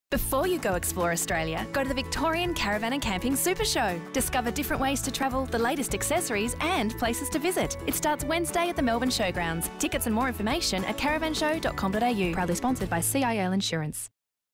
Before you go explore Australia, go to the Victorian Caravan and Camping Supershow. Discover different ways to travel, the latest accessories and places to visit. It starts Wednesday at the Melbourne Showgrounds. Tickets and more information at caravanshow.com.au. Proudly sponsored by CIL Insurance.